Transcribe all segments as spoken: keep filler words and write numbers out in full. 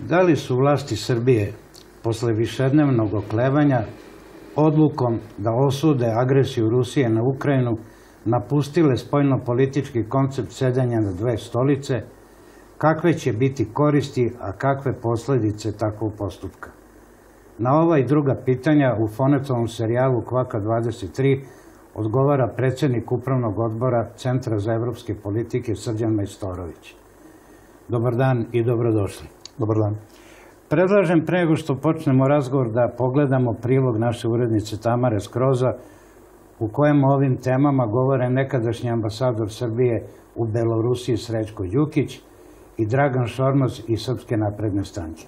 Da li su vlasti Srbije posle višednevnog oklevanja odlukom da osude agresiju Rusije na Ukrajinu napustile spoljno-politički koncept sedenja na dve stolice, kakve će biti koristi, a kakve posledice takvog postupka? Na ova i druga pitanja u Fonetovom serijalu Kvaka dvadeset tri odgovara predsjednik Upravnog odbora Centra za evropske politike Srđan Majstorović. Dobar dan i dobrodošli. Dobar dan. Predlažem pre nego što počnemo razgovor da pogledamo prilog naše urednice Tamare Skroza u kojem o ovim temama govore nekadašnji ambasador Srbije u Belorusiji Srećko Đukić i Dragan Šormaz iz Srpske napredne stranke.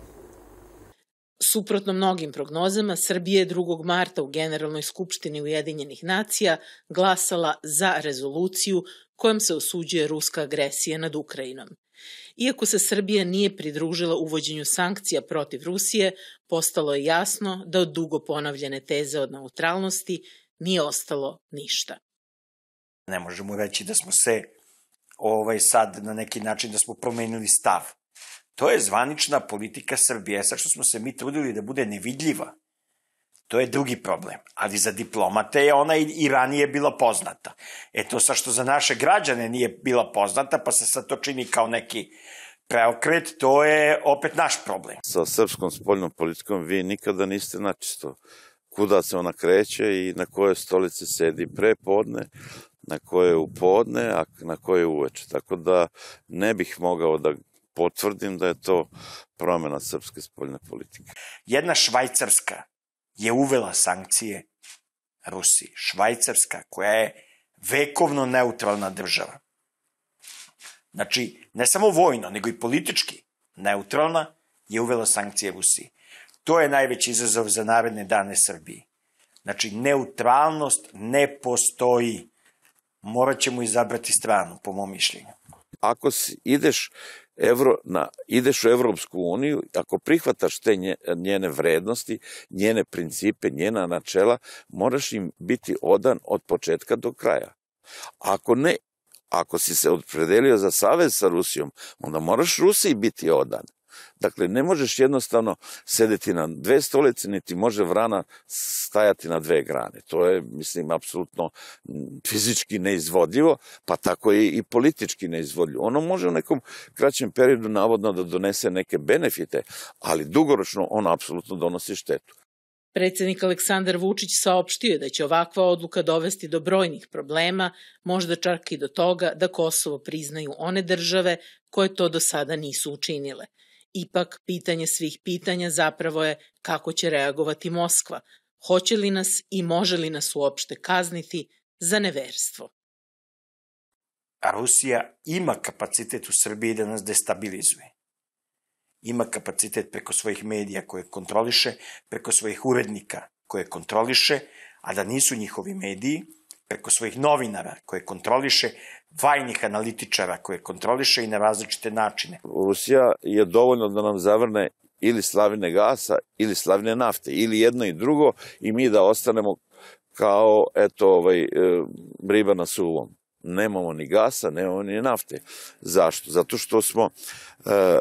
Suprotno mnogim prognozama, Srbija je drugog marta u Generalnoj skupštini Ujedinjenih nacija glasala za rezoluciju kojom se osuđuje ruska agresija nad Ukrajinom. Iako se Srbija nije pridružila uvođenju sankcija protiv Rusije, postalo je jasno da od dugo ponavljane teze od neutralnosti nije ostalo ništa. Ne možemo reći da smo se ovaj, sad na neki način da smo promenili stav. To je zvanična politika Srbije. Sad što smo se mi trudili da bude nevidljiva, to je drugi problem. Ali za diplomate je ona i ranije bila poznata. E to sad što za naše građane nije bila poznata, pa se sad to čini kao neki preokret, to je opet naš problem. Sa srpskom spoljnom politikom vi nikada niste načisto. Kuda se ona kreće i na koje stolice sedi pre podne, na koje u podne, a na koje uveče. Tako da ne bih mogao da potvrdim da je to promena srpske spoljne politike. Jedna Švajcarska je uvela sankcije Rusiji. Švajcarska, koja je vekovno neutralna država. Znači, ne samo vojno, nego i politički neutralna, je uvela sankcije Rusiji. To je najveći izazov za naredne dane Srbiji. Znači, neutralnost ne postoji. Morat ćemo izabrati stranu, po mom mišljenju. Ako ideš, evro, na, ideš u Evropsku uniju, ako prihvataš te njene vrednosti, njene principe, njena načela, moraš im biti odan od početka do kraja. Ako ne, ako si se opredelio za savez sa Rusijom, onda moraš Rusiji biti odan. Dakle, ne možeš jednostavno sedeti na dve stolice, niti može vrana stajati na dve grane. To je, mislim, apsolutno fizički neizvodljivo, pa tako je i politički neizvodljivo. Ono može u nekom kraćem periodu navodno da donese neke benefite, ali dugoročno ono apsolutno donosi štetu. Predsjednik Aleksandar Vučić saopštio je da će ovakva odluka dovesti do brojnih problema, možda čak i do toga da Kosovo priznaju one države koje to do sada nisu učinile. Ipak, pitanje svih pitanja zapravo je kako će reagovati Moskva, hoće li nas i može li nas uopšte kazniti za neverstvo. A Rusija ima kapacitet u Srbiji da nas destabilizuje. Ima kapacitet preko svojih medija koje kontroliše, preko svojih urednika koje kontroliše, a da nisu njihovi mediji, preko svojih novinara koje kontroliše, vajnih analitičara koje kontroliše i na različite načine. Rusija je dovoljno da nam zavrne ili slavine gasa ili slavine nafte, ili jedno i drugo, i mi da ostanemo kao, eto, ovaj, riba na suvom. Nemamo ni gasa, nemamo ni nafte. Zašto? Zato što smo e,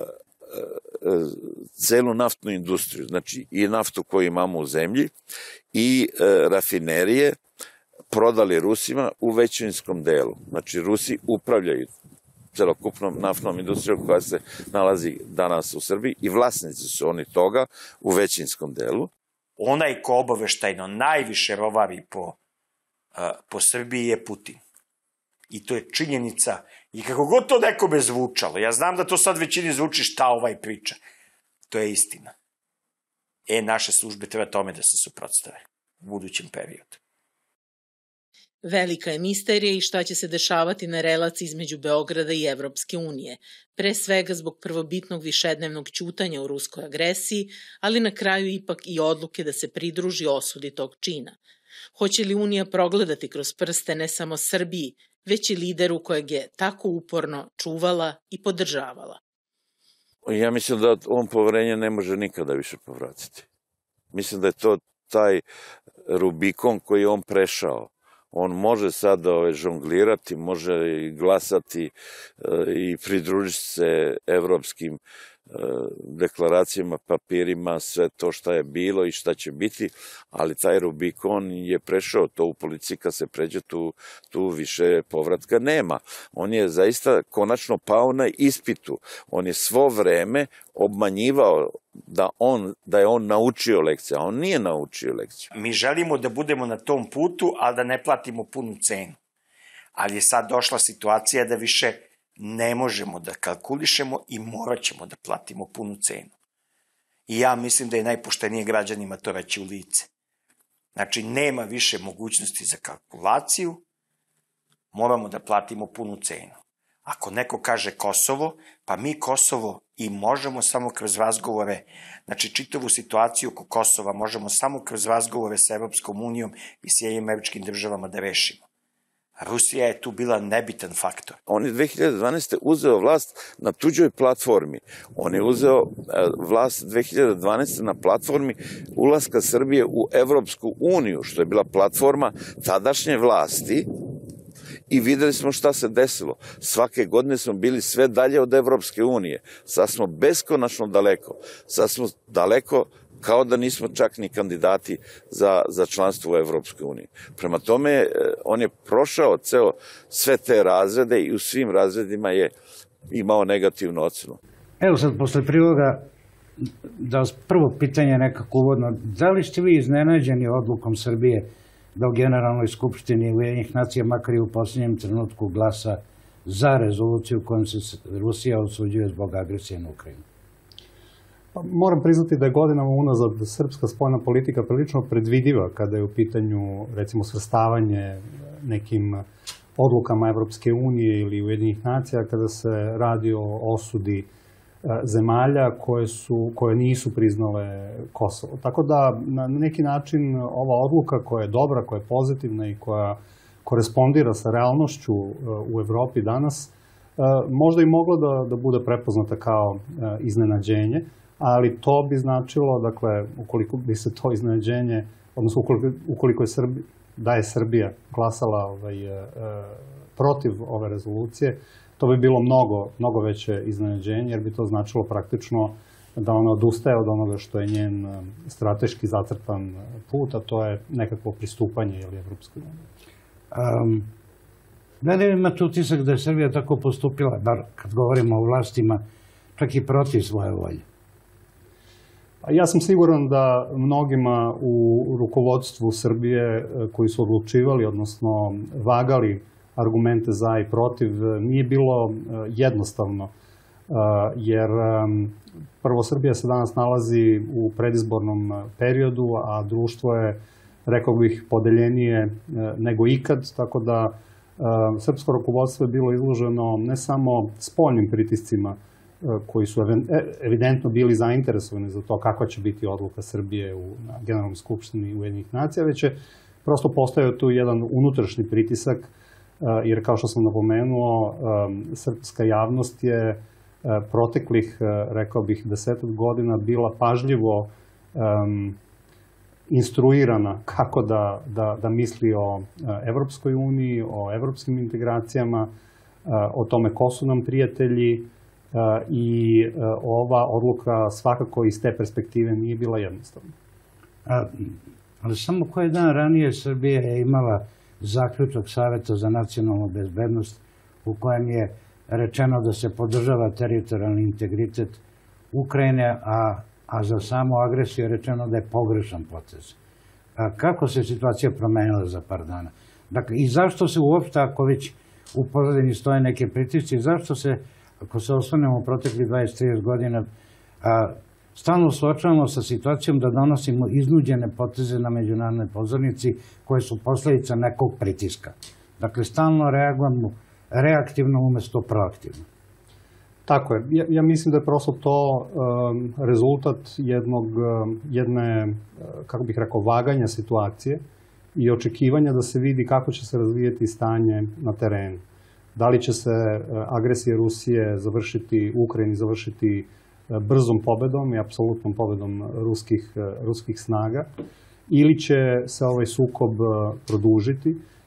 celu naftnu industriju, znači i naftu koju imamo u zemlji i e, rafinerije prodali Rusima u većinskom delu. Znači, Rusi upravljaju celokupnom naftnom industrijom koja se nalazi danas u Srbiji i vlasnici su oni toga u većinskom delu. Onaj ko obaveštajno najviše rovari po, po Srbiji je Putin. I to je činjenica. I kako god to nekome zvučalo, ja znam da to sad većini zvuči šta ovaj priča. To je istina. E, naše službe treba tome da se suprotstave u budućem periodu. Velika je misterija i šta će se dešavati na relaciji između Beograda i Evropske unije, pre svega zbog prvobitnog višednevnog ćutanja u ruskoj agresiji, ali na kraju ipak i odluke da se pridruži osudi tog čina. Hoće li Unija progledati kroz prste ne samo Srbiji, već i lideru kojeg je tako uporno čuvala i podržavala? Ja mislim da on poverenje ne može nikada više povratiti. Mislim da je to taj Rubikon koji je on prešao. On može sad ove, žonglirati, može i glasati i pridružiti se evropskim deklaracijama, papirima, sve to šta je bilo i šta će biti, ali taj Rubikon je prešao, to u politici kad se pređe, tu, tu više povratka nema. On je zaista konačno pao na ispitu. On je svo vreme obmanjivao da, on, da je on naučio lekciju, a on nije naučio lekciju. Mi želimo da budemo na tom putu, ali da ne platimo punu cenu. Ali je sad došla situacija da više ne možemo da kalkulišemo i morat ćemo da platimo punu cenu. I ja mislim da je najpoštenije građanima to reći u lice. Znači, nema više mogućnosti za kalkulaciju, moramo da platimo punu cenu. Ako neko kaže Kosovo, pa mi Kosovo i možemo samo kroz razgovore, znači čitavu situaciju oko Kosova možemo samo kroz razgovore sa Evropskom unijom i Sjedinjenim Američkim Državama da rešimo. Rusija je tu bila nebitan faktor. On je dve hiljade dvanaeste. uzeo vlast na tuđoj platformi. On je uzeo vlast dve hiljade dvanaeste. na platformi ulaska Srbije u Evropsku uniju, što je bila platforma tadašnje vlasti. I videli smo šta se desilo. Svake godine smo bili sve dalje od Evropske unije. Sad smo beskonačno daleko. Sad smo daleko kao da nismo čak ni kandidati za, za članstvo u Evropskoj uniji. Prema tome, on je prošao ceo sve te razrede i u svim razredima je imao negativnu ocenu. Evo sad, posle priloga, da vas prvo pitanje nekako uvodno, da li ste vi iznenađeni odlukom Srbije da u Generalnoj skupštini Ujedinjenih nacija, makar i u posljednjem trenutku, glasa za rezoluciju kojom se Rusija osuđuje zbog agresije na Ukrajinu? Moram priznati da je godinama unazad srpska spoljna politika prilično predvidiva kada je u pitanju, recimo, svrstavanje nekim odlukama Evropske unije ili Ujedinjenih nacija, kada se radi o osudi zemalja koje, su, koje nisu priznale Kosovo. Tako da, na neki način, ova odluka koja je dobra, koja je pozitivna i koja korespondira sa realnošću u Evropi danas, možda i mogla da, da bude prepoznata kao iznenađenje, ali to bi značilo, dakle, ukoliko bi se to iznenađenje, odnosno ukoliko, ukoliko je Srbija, da je Srbija glasala ovaj, e, protiv ove rezolucije, to bi bilo mnogo, mnogo veće iznenađenje, jer bi to značilo praktično da ona odustaje od onoga što je njen strateški zacrtan put, a to je nekakvo pristupanje ili Evropskoj uniji. Um, da li imate utisak da je Srbija tako postupila, bar kad govorimo o vlastima, čak i protiv svoje volje? Ja sam siguran da mnogima u rukovodstvu Srbije koji su odlučivali, odnosno vagali argumente za i protiv, nije bilo jednostavno, jer prvo Srbija se danas nalazi u predizbornom periodu, a društvo je, rekao bih, podeljenije nego ikad, tako da srpsko rukovodstvo je bilo izloženo ne samo spoljnim pritiscima koji su evidentno bili zainteresovani za to kakva će biti odluka Srbije u Generalnoj skupštini Ujedinjenih nacija, već je prosto postojao tu jedan unutrašnji pritisak, jer kao što sam napomenuo, srpska javnost je proteklih, rekao bih, desetak godina bila pažljivo instruirana kako da, da, da misli o Evropskoj uniji, o evropskim integracijama, o tome ko su nam prijatelji, i ova odluka svakako iz te perspektive nije bila jednostavna. A, ali samo koji dan ranije Srbija je imala zaključak Saveta za nacionalnu bezbednost u kojem je rečeno da se podržava teritorijalni integritet Ukrajine, a, a za samu agresiju je rečeno da je pogrešan potez. A kako se situacija promenila za par dana? Dakle, i zašto se uopšte, ako već u pozadini stoje neke pritisci, zašto se, ako se osvrnemo u proteklih dvadeset do trideset godina, a, stalno suočavamo sa situacijom da donosimo iznuđene poteze na međunarodnoj pozornici koje su posledica nekog pritiska. Dakle, stalno reagujemo reaktivno umesto proaktivno. Tako je. Ja, ja mislim da je prosto to um, rezultat jednog, jedne, kako bih rekao, vaganja situacije i očekivanja da se vidi kako će se razvijeti stanje na terenu. Da li će se agresija Rusije završiti u Ukrajini, završiti brzom pobedom i apsolutnom pobedom ruskih, ruskih snaga, ili će se ovaj sukob produžiti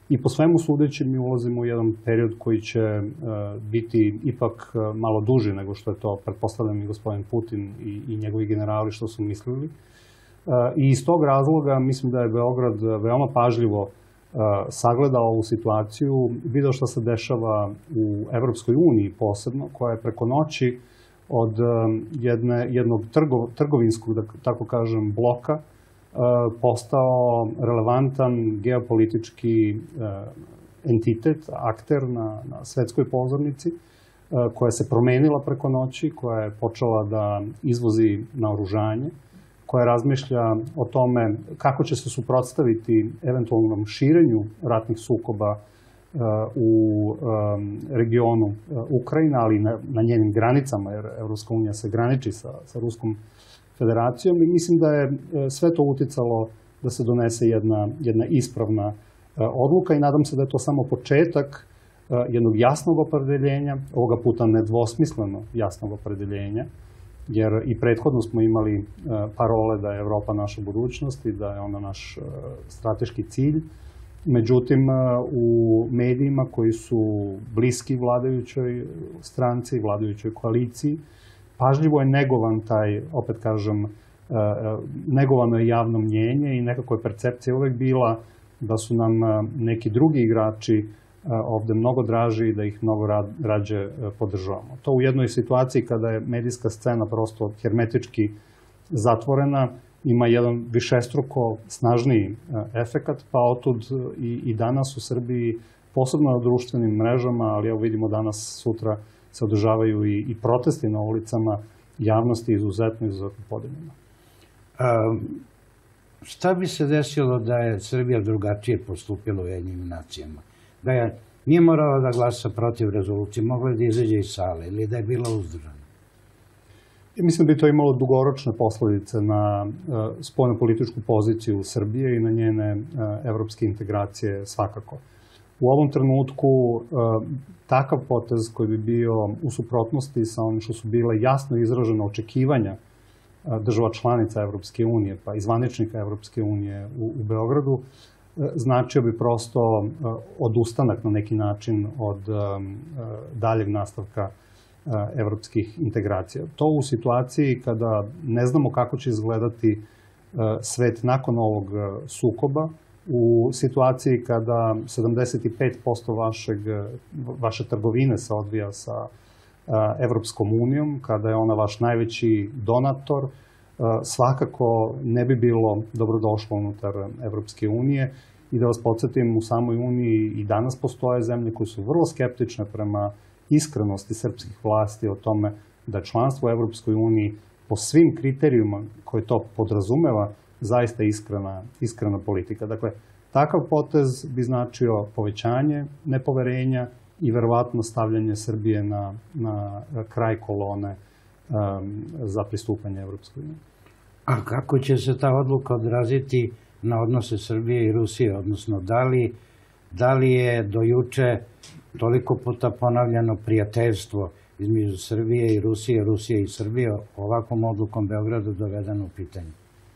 I po svemu sudeći mi ulazimo u jedan period koji će biti ipak malo duži nego što je to, pretpostavljam, i gospodin Putin i, i njegovi generali što su mislili. I iz tog razloga mislim da je Beograd veoma pažljivo sagledao ovu situaciju, video što se dešava u Evropskoj uniji posebno, koja je preko noći od jedne, jednog trgo, trgovinskog, da tako kažem, bloka postao relevantan geopolitički entitet, akter na, na svetskoj pozornici, koja se promenila preko noći, koja je počela da izvozi naoružanje, koja razmišlja o tome kako će se suprotstaviti eventualnom širenju ratnih sukoba u regionu Ukrajina, ali na, na njenim granicama, jer Evropska unija se graniči sa, sa Ruskom federacijom, i mislim da je sve to uticalo da se donese jedna, jedna ispravna odluka i nadam se da je to samo početak jednog jasnog opredeljenja, ovoga puta nedvosmisleno jasnog opredeljenja, jer i prethodno smo imali parole da je Evropa naša budućnost i da je ona naš strateški cilj. Međutim, u medijima koji su bliski vladajućoj stranci, vladajućoj koaliciji, pažljivo je negovan taj, opet kažem, negovano je javno mnjenje i nekako je percepcija uvek bila da su nam neki drugi igrači ovde mnogo draži i da ih mnogo rađe podržavamo. To u jednoj situaciji kada je medijska scena prosto hermetički zatvorena, ima jedan višestruko snažniji efekat, pa otud i, i danas u Srbiji, posebno na društvenim mrežama, ali evo vidimo danas, sutra se održavaju i, i protesti na ulicama, javnosti izuzetno, izuzetno podeljena. Šta bi se desilo da je Srbija drugačije postupila u Ujedinjenim nacijama? Da je nije morala da glasa protiv rezolucije, mogla je da izađe iz sale ili da je bila uzdržana? I mislim da bi to imalo dugoročne posledice na spoljnopolitičku poziciju Srbije i na njene evropske integracije svakako. U ovom trenutku takav potez koji bi bio u suprotnosti sa onim što su bile jasno izražene očekivanja država članica Evropske unije, pa i zvaničnika Evropske unije u, u Beogradu, značio bi prosto odustanak na neki način od daljeg nastavka evropskih integracija. To u situaciji kada ne znamo kako će izgledati svet nakon ovog sukoba, u situaciji kada sedamdeset pet posto vašeg, vaše trgovine se odvija sa Evropskom unijom, kada je ona vaš najveći donator, svakako ne bi bilo dobrodošlo unutar Evropske unije. I da vas podsjetim, u samoj Uniji i danas postoje zemlje koje su vrlo skeptične prema iskrenosti srpskih vlasti o tome da članstvo u Evropskoj uniji po svim kriterijuma koje to podrazumeva zaista iskrena, iskrena politika. Dakle, takav potez bi značio povećanje nepoverenja i verovatno stavljanje Srbije na, na kraj kolone um, za pristupanje Evropskoj uniji. A kako će se ta odluka odraziti na odnose Srbije i Rusije, odnosno da li, da li je do juče toliko puta ponavljano prijateljstvo između Srbije i Rusije, Rusije i Srbije, ovakvom odlukom Beograda dovedeno u pitanje?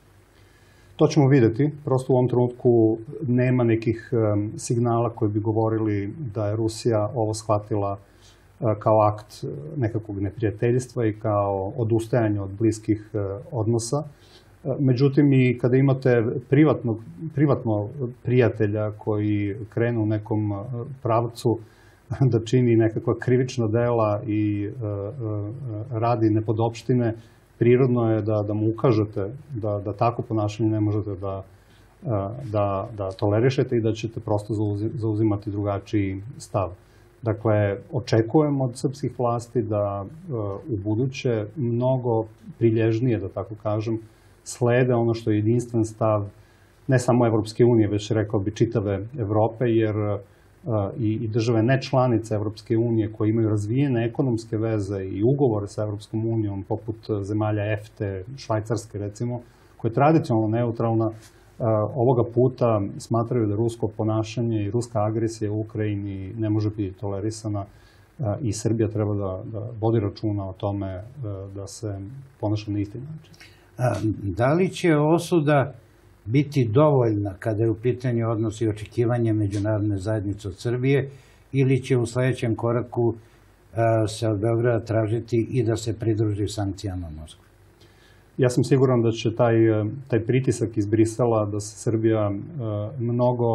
To ćemo videti. Prosto u ovom trenutku nema nekih um, signala koji bi govorili da je Rusija ovo shvatila uh, kao akt nekakvog neprijateljstva i kao odustajanje od bliskih uh, odnosa. Uh, međutim, i kada imate privatno, privatno prijatelja koji krenu u nekom uh, pravcu da čini nekakva krivična dela i uh, uh, radi nepodopštine, prirodno je da, da mu ukažete da, da tako ponašanje ne možete da, da, da tolerišete i da ćete prosto zauzimati drugačiji stav. Dakle, očekujem od srpskih vlasti da u buduće mnogo prilježnije, da tako kažem, slede ono što je jedinstven stav ne samo Evropske unije, već rekao bi čitave Evrope, jer i, i države nečlanice Evropske unije koje imaju razvijene ekonomske veze i ugovore sa Evropskom unijom, poput zemalja E F T E, Švajcarske recimo, koja je tradicionalno neutralna, ovoga puta smatraju da rusko ponašanje i ruska agresija u Ukrajini ne može biti tolerisana i Srbija treba da, da vodi računa o tome da se ponaša na isti način. Da li će osuda biti dovoljna kada je u pitanju odnos i očekivanje međunarodne zajednice od Srbije, ili će u sledećem koraku se od Beograda tražiti i da se pridruži sankcijama Moskve? Ja sam siguran da će taj, taj pritisak iz Brisela da se Srbija mnogo,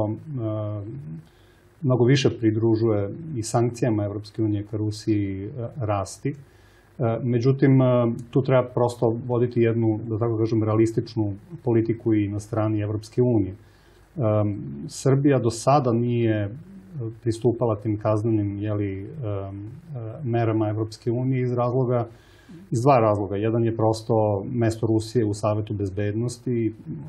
mnogo više pridružuje i sankcijama Evropske unije ka Rusiji rasti. Međutim, tu treba prosto voditi jednu, da tako kažem, realističnu politiku i na strani Evropske unije. Srbija do sada nije pristupala tim kaznenim jeli, merama Evropske unije iz razloga, iz dva razloga. Jedan je prosto mesto Rusije u Savetu bezbednosti i,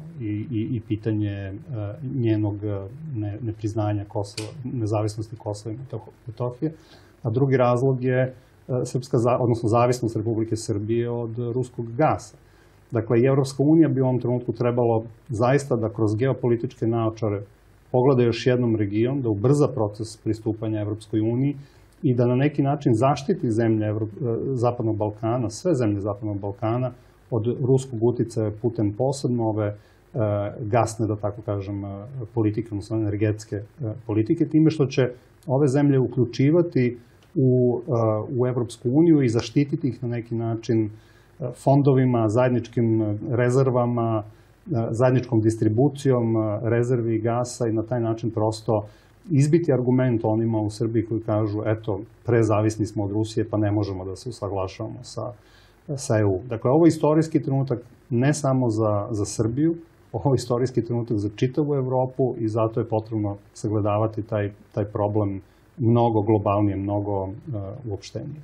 i, i pitanje njenog ne, nepriznanja Kosova, nezavisnosti Kosova i Metohije. A drugi razlog je srpska, odnosno zavisnost Republike Srbije od ruskog gasa. Dakle, i Evropska unija bi u ovom trenutku trebalo zaista da kroz geopolitičke naočare pogleda još jednom region, da ubrza proces pristupanja Evropskoj uniji i da na neki način zaštiti zemlje Evro... Zapadnog Balkana, sve zemlje Zapadnog Balkana, od ruskog uticaja putem posebno ove e, gasne, da tako kažem, politike, odnosno energetske e, politike, time što će ove zemlje uključivati u, e, u Evropsku uniju i zaštititi ih na neki način fondovima, zajedničkim rezervama, zajedničkom distribucijom rezervi gasa i na taj način prosto izbiti argument onima u Srbiji koji kažu eto, prezavisni smo od Rusije pa ne možemo da se usaglašavamo sa, sa E U. Dakle, ovo je istorijski trenutak ne samo za, za Srbiju, ovo je istorijski trenutak za čitavu Evropu i zato je potrebno sagledavati taj, taj problem mnogo globalnije, mnogo uh, uopštenije.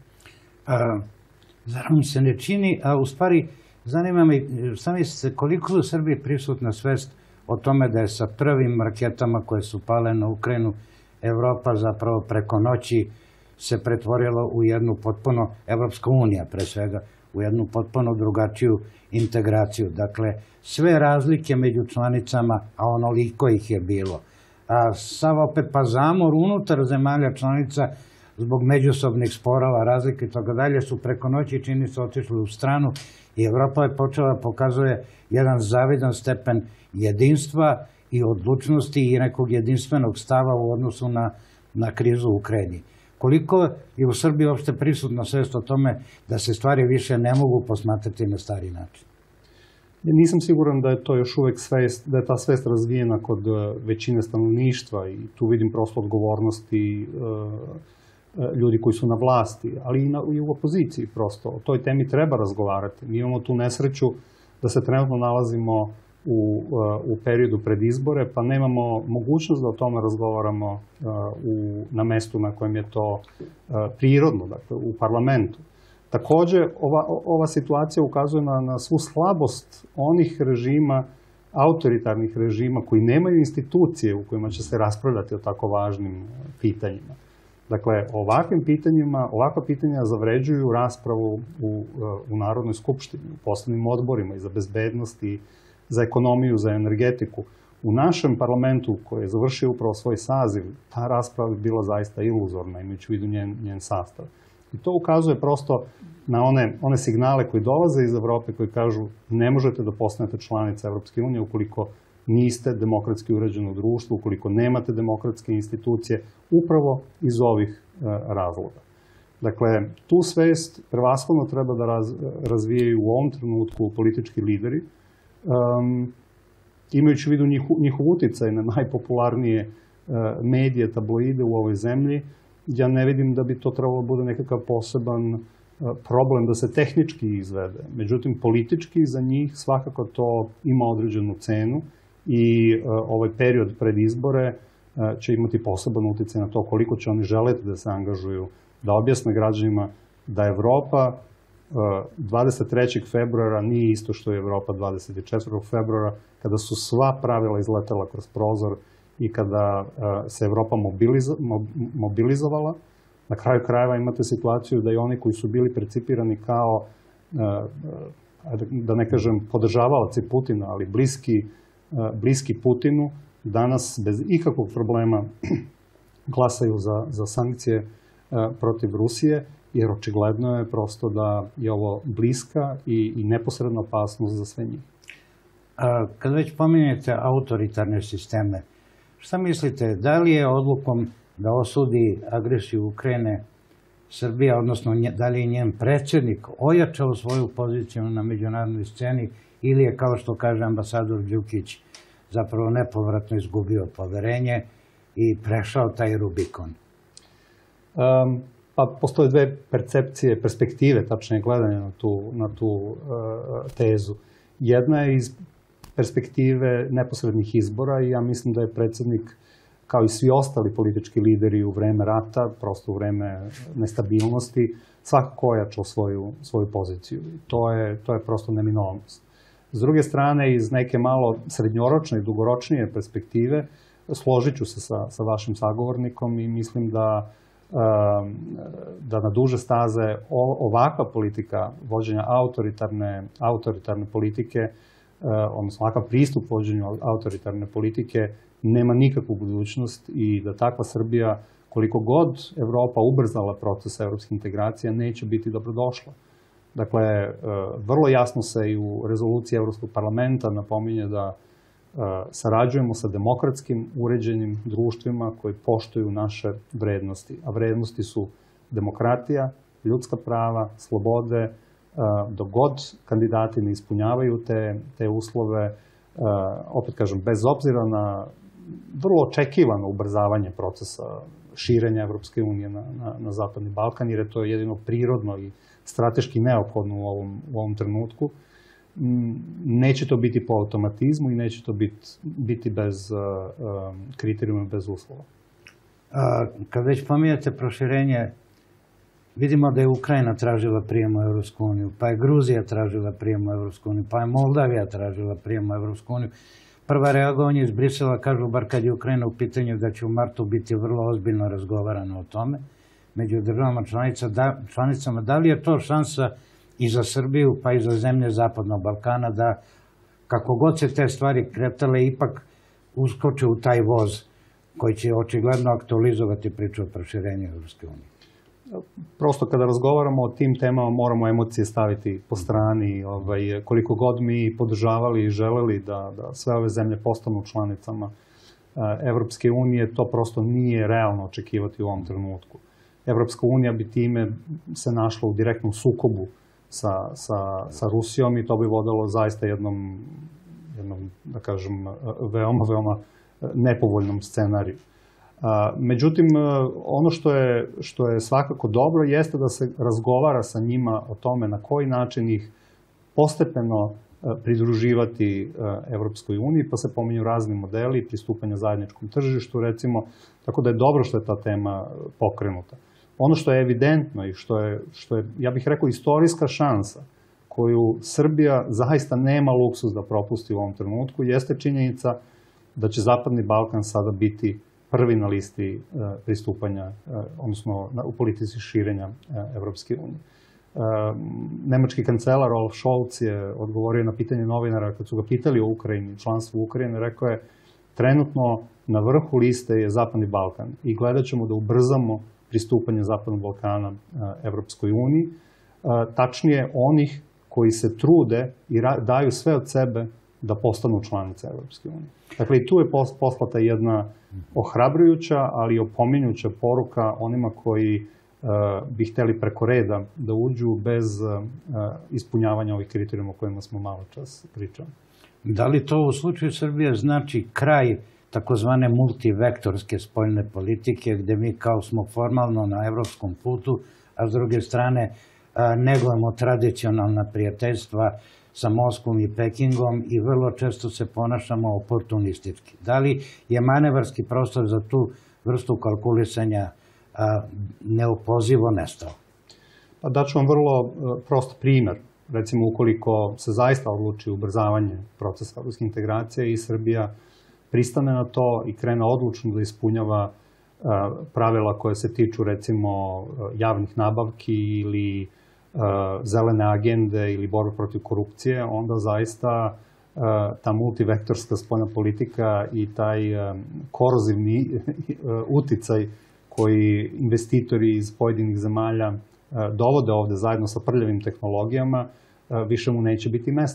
A, zar mi se ne čini, a u stvari zanima me, sami se, koliko su u Srbiji prisutna svest o tome da je sa prvim raketama koje su pale na Ukrajinu, Evropa zapravo preko noći se pretvorila u jednu potpuno, Evropska unija pre svega, u jednu potpuno drugačiju integraciju. Dakle, sve razlike među članicama, a onoliko ih je bilo. A sav opet pa zamor unutar zemalja članica zbog međusobnih sporova, razlike i toga dalje su preko noći čini se otišli u stranu i Evropa je počela da pokazuje jedan zavidan stepen jedinstva i odlučnosti i nekog jedinstvenog stava u odnosu na, na krizu u Ukrajini. Koliko je u Srbiji uopšte prisutno svest o tome da se stvari više ne mogu posmatrati na stari način? Ja nisam siguran da je to još uvek svest, da je ta svest razvijena kod većine stanovništva i tu vidim prosto odgovornosti uh, ljudi koji su na vlasti, ali i, na, i u opoziciji prosto. O toj temi treba razgovarati. Mi imamo tu nesreću da se trenutno nalazimo u, u periodu pred izbore, pa nemamo mogućnost da o tome razgovaramo u, na mestu na kojem je to prirodno, dakle u parlamentu. Takođe, ova, ova situacija ukazuje na, na svu slabost onih režima, autoritarnih režima koji nemaju institucije u kojima će se raspravljati o tako važnim pitanjima. Dakle, ovakvim pitanjima, ovakva pitanja zavređuju raspravu u, u Narodnoj skupštini, u posebnim odborima i za bezbednost i za ekonomiju, za energetiku. U našem parlamentu, koji je završio upravo svoj saziv, ta rasprava je bila zaista iluzorna, imajući u vidu njen, njen sastav. I to ukazuje prosto na one, one signale koji dolaze iz Evrope, koji kažu ne možete da postanete članica Evropske unije ukoliko niste demokratski uređeno društvo, ukoliko nemate demokratske institucije, upravo iz ovih e, razloga. Dakle, tu svest prevashodno treba da raz, razvijaju u ovom trenutku politički lideri, um, imajući u vidu njihov, njihov uticaj na najpopularnije e, medije, tabloide u ovoj zemlji. Ja ne vidim da bi to trebalo bude nekakav poseban e, problem da se tehnički izvede. Međutim, politički za njih svakako to ima određenu cenu i e, ovaj period pred izbore e, će imati poseban uticaj na to koliko će oni želeti da se angažuju, da objasne građanima da Evropa e, dvadeset trećeg februara nije isto što je Evropa dvadeset četvrtog februara, kada su sva pravila izletela kroz prozor i kada e, se Evropa mobilizo, mobilizovala. Na kraju krajeva imate situaciju da i oni koji su bili percipirani kao, e, da ne kažem, podržavaoci Putina, ali bliski bliski Putinu, danas bez ikakvog problema glasaju za, za sankcije e, protiv Rusije, jer očigledno je prosto da je ovo bliska i, i neposredna opasnost za sve njih. Kad već pominjete autoritarne sisteme, šta mislite, da li je odlukom da osudi agresiju Ukrajine Srbija, odnosno da li je njen predsjednik ojačao svoju poziciju na međunarodnoj sceni ili je, kao što kaže ambasador Đukić, zapravo nepovratno izgubio poverenje i prešao taj Rubikon? Um, pa postoje dve percepcije, perspektive, tačnije gledanja na tu, na tu uh, tezu. Jedna je iz perspektive neposrednih izbora i ja mislim da je predsjednik, kao i svi ostali politički lideri u vreme rata, prosto u vreme nestabilnosti, svakako ojačao svoju, svoju poziciju. To je, to je prosto neminovnost. S druge strane, iz neke malo srednjoročne i dugoročnije perspektive, složit ću se sa, sa vašim sagovornikom i mislim da, da na duže staze ovakva politika vođenja autoritarne, autoritarne politike, odnosno ovakav pristup vođenju autoritarne politike nema nikakvu budućnost i da takva Srbija, koliko god Evropa ubrzala proces evropske integracije, neće biti dobrodošla. Dakle, vrlo jasno se i u rezoluciji Evropskog parlamenta napominje da sarađujemo sa demokratskim uređenim društvima koji poštuju naše vrednosti. A vrednosti su demokratija, ljudska prava, slobode. Dok god kandidati ne ispunjavaju te, te uslove, opet kažem, bez obzira na vrlo očekivano ubrzavanje procesa širenja Evropske unije na, na, na Zapadni Balkan, jer je to jedino prirodno i strateški neophodno u ovom, u ovom trenutku, neće to biti po automatizmu i neće to biti, biti bez uh, kriterijuma, bez uslova. A, kad već pominjate proširenje, vidimo da je Ukrajina tražila prijem u Evropsku uniju, pa je Gruzija tražila prijem u Evropsku uniju, pa je Moldavija tražila prijem u Evropsku uniju. Prva reagovanje iz Brisela, kažu, bar kad je Ukrajina u pitanju, da će u martu biti vrlo ozbiljno razgovarano o tome među državama članica, da, članicama. Da li je to šansa i za Srbiju, pa i za zemlje Zapadnog Balkana, da kako god se te stvari kretale, ipak uskoče u taj voz koji će očigledno aktualizovati priču o proširenju Evropske unije? Prosto kada razgovaramo o tim temama moramo emocije staviti po strani. Ovaj, koliko god mi podržavali i želeli da, da sve ove zemlje postanu članicama Evropske unije, to prosto nije realno očekivati u ovom trenutku. Evropska unija bi time se našla u direktnom sukobu sa, sa, sa Rusijom i to bi vodilo zaista jednom, jednom, da kažem, veoma, veoma nepovoljnom scenariju. Međutim, ono što je, što je svakako dobro jeste da se razgovara sa njima o tome na koji način ih postepeno pridruživati Evropskoj uniji, pa se pominju razni modeli pristupanja zajedničkom tržištu, recimo, tako da je dobro što je ta tema pokrenuta. Ono što je evidentno i što je, što je, ja bih rekao, istorijska šansa koju Srbija zaista nema luksuz da propusti u ovom trenutku, jeste činjenica da će Zapadni Balkan sada biti prvi na listi pristupanja, odnosno u politici širenja Evropske unije. Nemački kancelar Olaf Scholz je odgovorio na pitanje novinara kad su ga pitali o Ukrajini, članstvu Ukrajine, rekao je trenutno na vrhu liste je Zapadni Balkan i gledat ćemo da ubrzamo pristupanje Zapadnog Balkana Evropskoj uniji, tačnije onih koji se trude i daju sve od sebe da postanu članice Evropske unije. Dakle, i tu je poslata jedna ohrabrujuća, ali i opominjuća poruka onima koji uh, bi hteli preko reda da uđu bez uh, ispunjavanja ovih kriterijuma o kojima smo malo čas pričali. Da li to u slučaju Srbije znači kraj takozvane multivektorske spoljne politike, gde mi kao smo formalno na evropskom putu, a s druge strane uh, negujemo tradicionalna prijateljstva sa Moskvom i Pekingom i vrlo često se ponašamo oportunistički? Da li je manevarski prostor za tu vrstu kalkulisanja a, neopozivo nestao? Pa daću vam vrlo prost primer. Recimo, ukoliko se zaista odluči ubrzavanje procesa evropske integracije i Srbija pristane na to i krene odlučno da ispunjava a, pravila koje se tiču, recimo, javnih nabavki ili zelene agende ili borbe protiv korupcije, onda zaista ta multivektorska spoljna politika i taj korozivni uticaj koji investitori iz pojedinih zemalja dovode ovde zajedno sa prljavim tehnologijama, više mu neće biti mesta.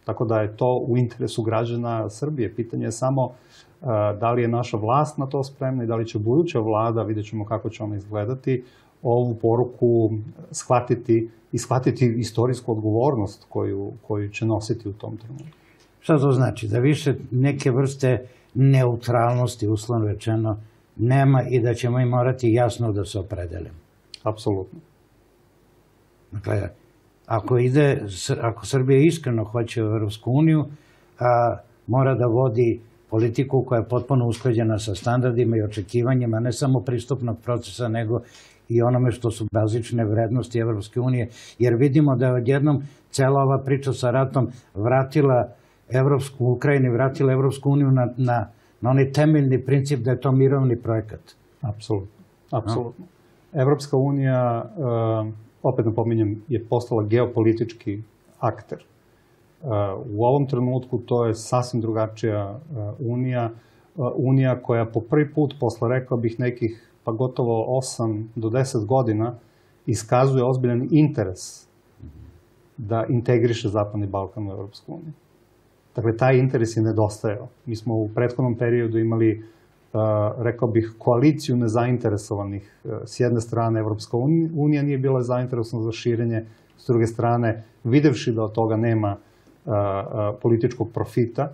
Tako da je to u interesu građana Srbije. Pitanje je samo da li je naša vlast na to spremna i da li će buduća vlada, vidjet ćemo kako će ona izgledati, ovu poruku shvatiti i shvatiti istorijsku odgovornost koju, koju će nositi u tom trenutku. Šta to znači? Da više neke vrste neutralnosti, uslovno rečeno, nema i da ćemo im morati jasno da se opredelimo? Apsolutno. Dakle, ako ide, ako Srbija iskreno hoće u Evropsku uniju, a, mora da vodi politiku koja je potpuno usklađena sa standardima i očekivanjima ne samo pristupnog procesa, nego i onome što su bazične vrednosti Evropske unije, jer vidimo da je odjednom cela ova priča sa ratom vratila Evropsku Ukrajinu, vratila Evropsku uniju na, na, na onaj temeljni princip da je to mirovni projekat. Apsolutno. Apsolutno. No. Evropska unija, opet napominjem, je postala geopolitički akter. U ovom trenutku to je sasvim drugačija unija, unija koja po prvi put posle, rekao bih, nekih pa gotovo osam do deset godina iskazuje ozbiljan interes da integriše Zapadni Balkan u Evropsku uniju. Dakle, taj interes je nedostajao. Mi smo u prethodnom periodu imali, rekao bih, koaliciju nezainteresovanih. S jedne strane, Evropska unija nije bila zainteresovana za širenje, s druge strane, videvši da od toga nema političkog profita,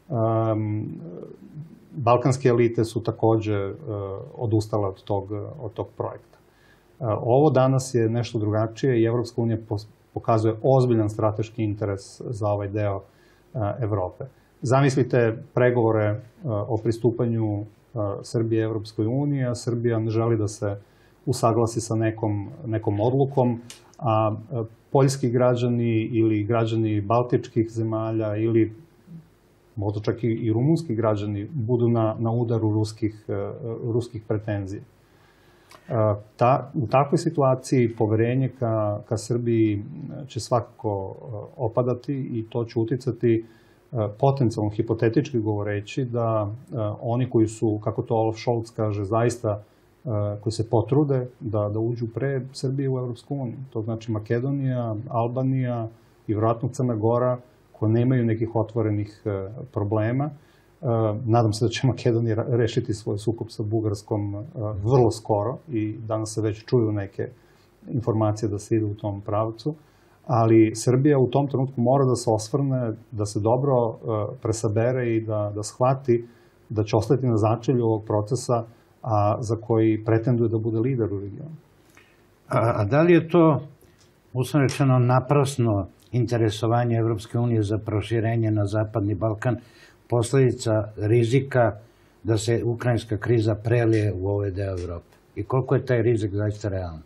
balkanske elite su takođe odustale od tog, od tog projekta. Ovo danas je nešto drugačije i Evropska unija pokazuje ozbiljan strateški interes za ovaj deo Evrope. Zamislite pregovore o pristupanju Srbije Evropskoj uniji, a Srbija ne želi da se usaglasi sa nekom, nekom odlukom, a poljski građani ili građani baltičkih zemalja ili možda čak i rumunski građani budu na, na udaru ruskih, ruskih pretenzija. Ta, u takvoj situaciji poverenje ka, ka Srbiji će svakako opadati i to će uticati potencijalno, hipotetički govoreći, da oni koji su, kako to Olaf Scholz kaže, zaista koji se potrude da, da uđu pre Srbije u Evropsku uniju. To znači Makedonija, Albanija i vjerojatno Crna Gora, koje nemaju nekih otvorenih problema. Nadam se da će Makedonija rešiti svoj sukob sa Bugarskom vrlo skoro i danas se već čuju neke informacije da se ide u tom pravcu. Ali Srbija u tom trenutku mora da se osvrne, da se dobro presabere i da, da shvati da će ostati na začelju ovog procesa, a za koji pretenduje da bude lider u regionu. A, a da li je to, uslovno rečeno, naprasno interesovanje Evropske unije za proširenje na Zapadni Balkan posledica rizika da se ukrajinska kriza prelije u ovaj deo Evrope? I koliko je taj rizik zaista realan?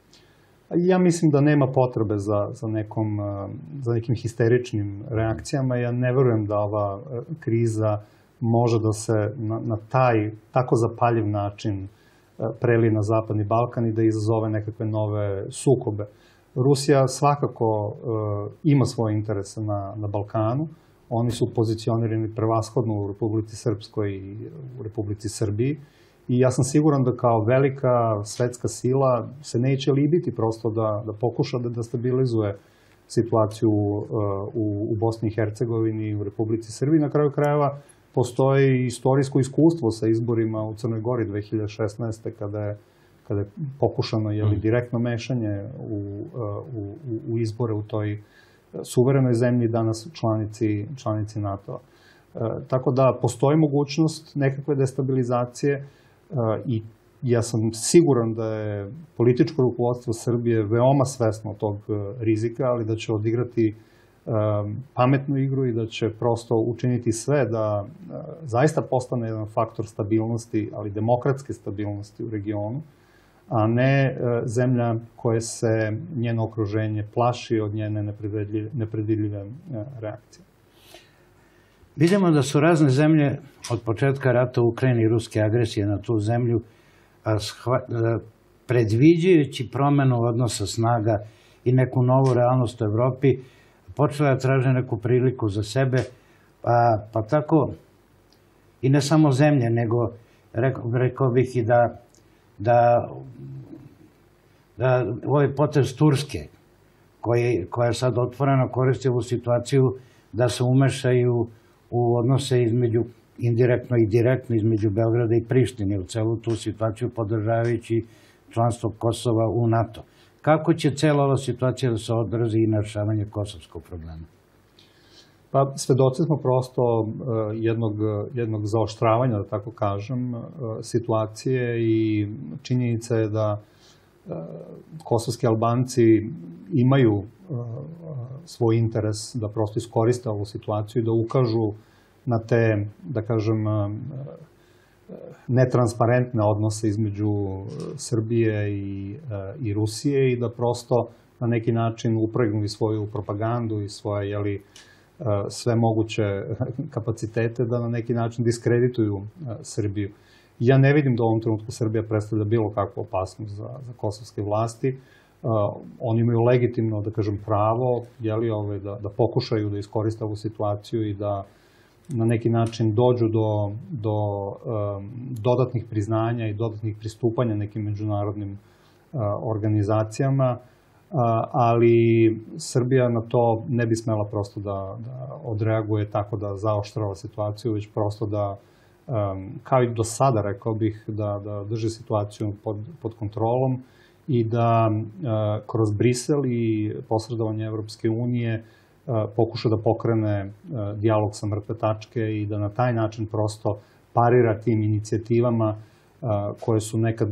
Ja mislim da nema potrebe za, za, nekom, za nekim histeričnim reakcijama. Ja ne verujem da ova kriza može da se na, na taj tako zapaljiv način prelije na Zapadni Balkan i da izazove nekakve nove sukobe. Rusija svakako uh, ima svoje interese na, na Balkanu. Oni su pozicionirani prevashodno u Republici Srpskoj i u Republici Srbiji. I ja sam siguran da kao velika svetska sila se neće libiti prosto da, da pokuša da destabilizuje situaciju uh, u, u Bosni i Hercegovini i u Republici Srbiji. Na kraju krajeva postoji istorijsko iskustvo sa izborima u Crnoj Gori dve hiljade šesnaeste. kada je kada je pokušano jeli, direktno mešanje u, u, u izbore u toj suverenoj zemlji, danas članici, članici NATO-a. E, tako da postoji mogućnost nekakve destabilizacije e, i ja sam siguran da je političko rukovodstvo Srbije veoma svesno tog rizika, ali da će odigrati e, pametnu igru i da će prosto učiniti sve da e, zaista postane jedan faktor stabilnosti, ali demokratske stabilnosti u regionu, a ne zemlja koje se njeno okruženje plaši od njene nepredvidljive reakcije. Vidimo da su razne zemlje od početka rata u Ukrajini i ruske agresije na tu zemlju, predviđajući promenu odnosa snaga i neku novu realnost u Evropi, počela da traže neku priliku za sebe, pa, pa tako i ne samo zemlje, nego rekao, rekao bih i da da, da ovaj potez Turske, koji, koja je sad otvoreno koristi ovu situaciju da se umešaju u odnose između, indirektno i direktno između Beograda i Prištine, u celu tu situaciju podržavajući članstvo Kosova u NATO. Kako će cela ova situacija da se odrazi i na rešavanje kosovskog problema? Pa, svedoci smo prosto jednog, jednog zaoštravanja, da tako kažem, situacije i činjenica je da kosovski Albanci imaju svoj interes da prosto iskoriste ovu situaciju i da ukažu na te, da kažem, netransparentne odnose između Srbije i, i Rusije i da prosto na neki način upregnu i svoju propagandu i svoje, jeli, sve moguće kapacitete da na neki način diskredituju Srbiju. Ja ne vidim da u ovom trenutku Srbija predstavlja bilo kakvu opasnost za, za kosovske vlasti. Uh, oni imaju legitimno, da kažem, pravo, jeli, ovaj, da, da pokušaju da iskoriste ovu situaciju i da na neki način dođu do, do um, dodatnih priznanja i dodatnih pristupanja nekim međunarodnim uh, organizacijama. Uh, ali Srbija na to ne bi smela prosto da, da odreaguje tako da zaoštrava situaciju, već prosto da, um, kao i do sada, rekao bih, da, da drži situaciju pod, pod kontrolom i da uh, kroz Brisel i posredovanje Evropske unije uh, pokuša da pokrene uh, dijalog sa mrtve tačke i da na taj način prosto parira tim inicijativama koje su nekad,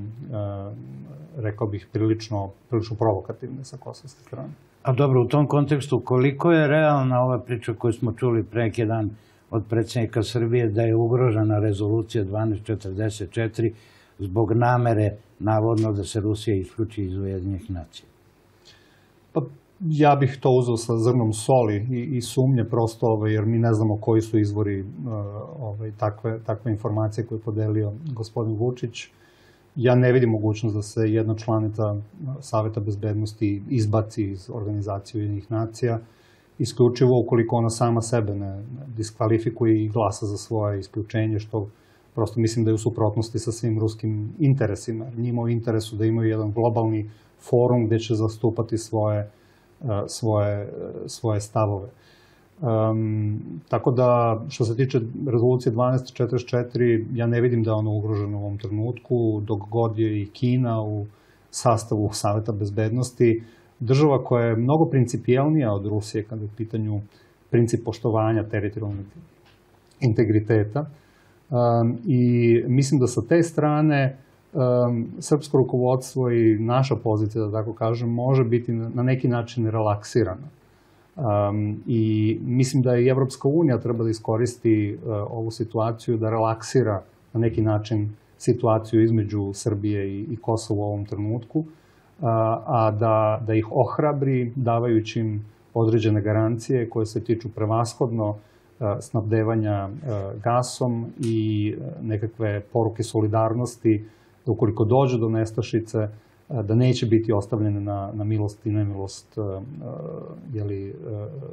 rekao bih, prilično, prilično provokativne sa kosovske strane. A dobro, u tom kontekstu, koliko je realna ova priča koju smo čuli pre neki dan od predsjednika Srbije da je ugrožena rezolucija dvanaest četrdeset četiri zbog namere, navodno, da se Rusija isključi iz Ujedinjenih nacija? Pa, ja bih to uzeo sa zrnom soli i, i sumnje prosto, ovaj, jer mi ne znamo koji su izvori ovaj, takve, takve informacije koje je podelio gospodin Vučić. Ja ne vidim mogućnost da se jedna članica Saveta bezbednosti izbaci iz organizacije Ujedinjenih nacija, isključivo ukoliko ona sama sebe ne diskvalifikuje i glasa za svoje isključenje, što prosto mislim da je u suprotnosti sa svim ruskim interesima. Njima u interesu da imaju jedan globalni forum gde će zastupati svoje svoje, svoje stavove. Um, tako da, što se tiče rezolucije dvanaest četrdeset četiri, ja ne vidim da je ona ugrožena u ovom trenutku, dok god je i Kina u sastavu Saveta bezbednosti, država koja je mnogo principijelnija od Rusije kada je u pitanju princip poštovanja teritorijalnog integriteta. Um, I mislim da sa te strane Um, srpsko rukovodstvo i naša pozicija, da tako kažem, može biti na, na neki način relaksirana. Um, I mislim da i Evropska unija treba da iskoristi uh, ovu situaciju, da relaksira na neki način situaciju između Srbije i, i Kosova u ovom trenutku, uh, a da, da ih ohrabri davajući im određene garancije koje se tiču prevashodno uh, snabdevanja uh, gasom i uh, nekakve poruke solidarnosti da ukoliko dođe do nestašice, da neće biti ostavljene na, na milost i nemilost uh, jeli, uh,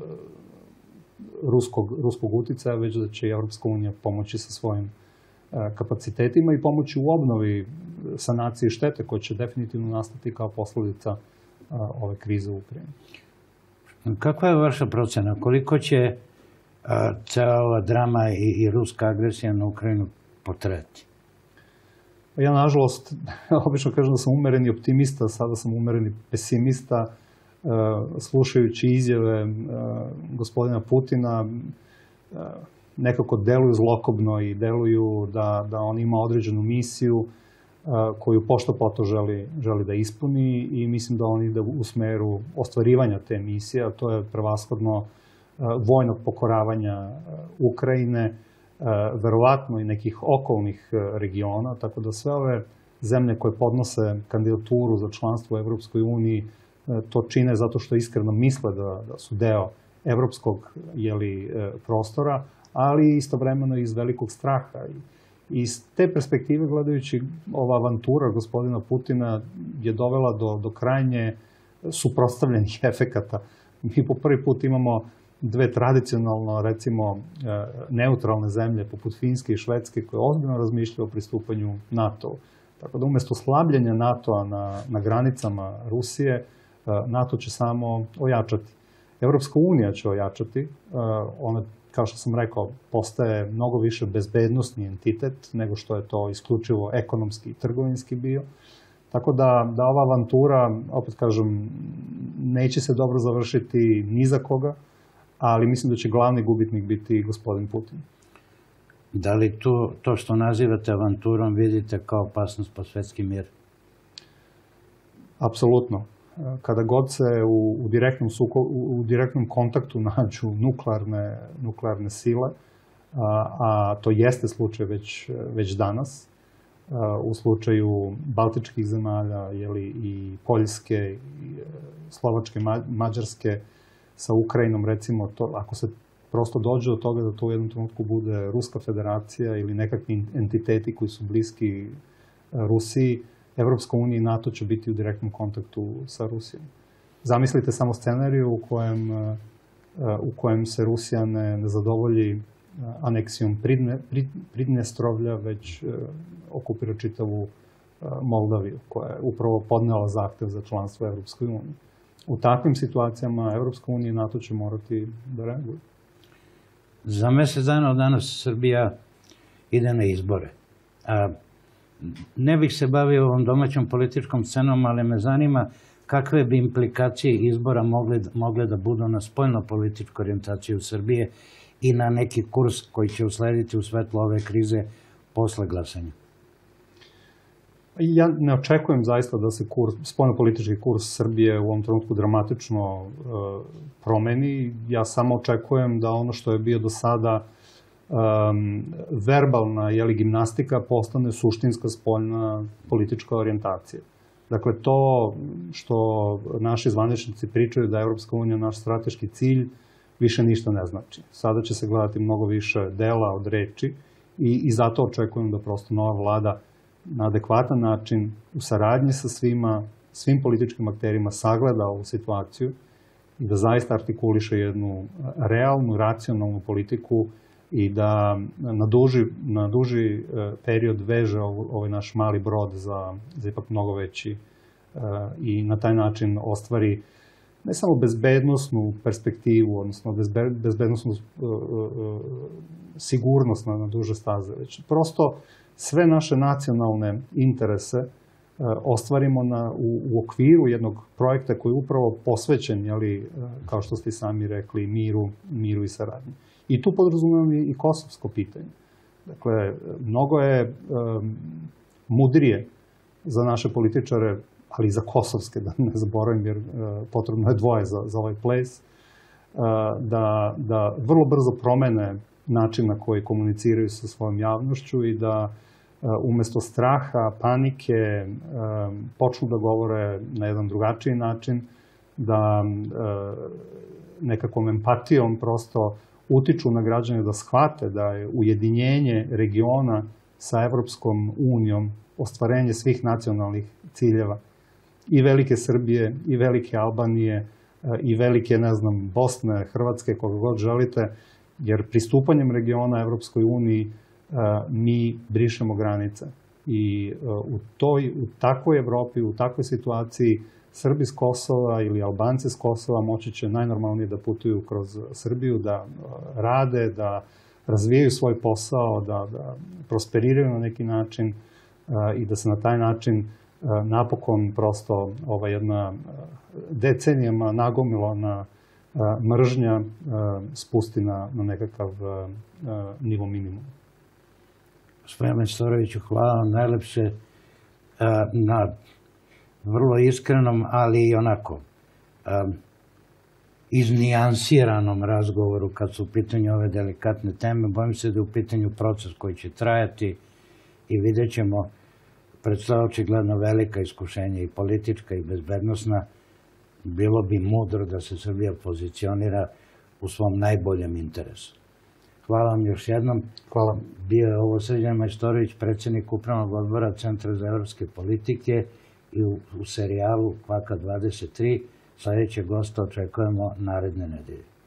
ruskog, ruskog uticaja, već da će Evropska unija pomoći sa svojim uh, kapacitetima i pomoći u obnovi sanacije štete koje će definitivno nastati kao posledica uh, ove krize u Ukrajini. Kakva je vaša procena? Koliko će uh, cela ova drama i, i ruska agresija na Ukrajinu potrajati? Ja, nažalost, obično kažem da sam umereni optimista, sada sam umereni pesimista. Slušajući izjave gospodina Putina, nekako deluju zlokobno i deluju da, da on ima određenu misiju koju pošto poto želi, želi da ispuni i mislim da on ide u smeru ostvarivanja te misije, a to je prevashodno vojnog pokoravanja Ukrajine, verovatno i nekih okolnih regiona, tako da sve ove zemlje koje podnose kandidaturu za članstvo u Evropskoj uniji to čine zato što iskreno misle da, da su deo evropskog jeli, prostora, ali istovremeno iz velikog straha. I iz te perspektive, gledajući, ova avantura gospodina Putina je dovela do, do krajnje suprotstavljenih efekata. Mi po prvi put imamo dve tradicionalno, recimo, neutralne zemlje, poput Finske i Švedske, koje ozbiljno razmišljaju o pristupanju NATO-u. Tako da umjesto slabljenja NATO-a na, na granicama Rusije, NATO će samo ojačati. Evropska unija će ojačati. Ona, kao što sam rekao, postaje mnogo više bezbednosni entitet nego što je to isključivo ekonomski i trgovinski bio. Tako da, da ova avantura, opet kažem, neće se dobro završiti ni za koga, ali mislim da će glavni gubitnik biti gospodin Putin. Da li to, to što nazivate avanturom vidite kao opasnost po svetski mir? Apsolutno. Kada god se u, u, direktnom, suko, u, u direktnom kontaktu nađu nuklearne, nuklearne sile, a, a to jeste slučaj već, već danas, u slučaju Baltičkih zemalja, jeli, i Poljske, i Slovačke, Mađarske, sa Ukrajinom, recimo, to, ako se prosto dođe do toga da to u jednom trenutku bude Ruska federacija ili nekakvi entiteti koji su bliski Rusiji, Evropska unija i NATO će biti u direktnom kontaktu sa Rusijom. Zamislite samo scenariju u kojem, u kojem se Rusija ne, ne zadovolji aneksijom Pridne, Pridnjestrovlja, već okupira čitavu Moldaviju, koja je upravo podnela zahtev za članstvo u Evropskoj uniji. U takvim situacijama Evropska unija i NATO će morati da reaguju. Za mesec dana od danas Srbija ide na izbore. A, ne bih se bavio ovom domaćom političkom scenom, ali me zanima kakve bi implikacije izbora mogle, mogle da budu na spoljno-političku orijentaciju Srbije i na neki kurs koji će uslediti u svetlu ove krize posle glasanja. Ja ne očekujem zaista da se kurs, spoljno-politički kurs Srbije u ovom trenutku dramatično e, promeni. Ja samo očekujem da ono što je bio do sada um, verbalna jeli, gimnastika postane suštinska spoljna politička orijentacija. Dakle, to što naši zvaničnici pričaju da je Evropska unija naš strateški cilj, više ništa ne znači. Sada će se gledati mnogo više dela od reči i, i zato očekujem da prosto nova vlada na adekvatan način, u saradnji sa svima, svim političkim akterima, sagleda ovu situaciju i da zaista artikuliše jednu realnu, racionalnu politiku i da na duži, na duži period veže ovaj naš mali brod za, za ipak mnogo veći i na taj način ostvari ne samo bezbednosnu perspektivu, odnosno bezbednosnu sigurnost na, na duže staze, već prosto sve naše nacionalne interese ostvarimo na, u, u okviru jednog projekta koji je upravo posvećen, jeli, kao što ste sami rekli, miru, miru i saradnji. I tu podrazumijem i kosovsko pitanje. Dakle, mnogo je um, mudrije za naše političare, ali i za kosovske, da ne zaboravim, jer uh, potrebno je dvoje za, za ovaj ples, uh, da, da vrlo brzo promene način na koji komuniciraju sa svojom javnošću i da umesto straha, panike, počnu da govore na jedan drugačiji način, da nekakvom empatijom prosto utiču na građane da shvate da je ujedinjenje regiona sa Evropskom unijom ostvarenje svih nacionalnih ciljeva i velike Srbije, i velike Albanije, i velike, ne znam, Bosne, Hrvatske, koga god želite, jer pristupanjem regiona Evropskoj uniji mi brišemo granice. I u toj, u takvoj Evropi, u takvoj situaciji Srbi s Kosova ili Albanci s Kosova moći će najnormalnije da putuju kroz Srbiju, da rade, da razvijaju svoj posao, da, da prosperiraju na neki način i da se na taj način napokon prosto ova jedna decenijama nagomilana mržnja spusti na, na nekakav nivo minimum. Gospodine Majstoroviću, hvala vam najlepše na vrlo iskrenom, ali i onako iznijansiranom razgovoru kad su u pitanju ove delikatne teme. Bojim se da je u pitanju proces koji će trajati i vidjet ćemo pred sve očigledno velika iskušenja i politička i bezbednosna. Bilo bi mudro da se Srbija pozicionira u svom najboljem interesu. Hvala vam još jednom. Hvala. Bio je ovo Srđan Majstorović, predsjednik Upravnog odbora Centra za evropske politike i u, u serijalu Kvaka dvadeset tri. Sljedećeg gosta očekujemo naredne nedelje.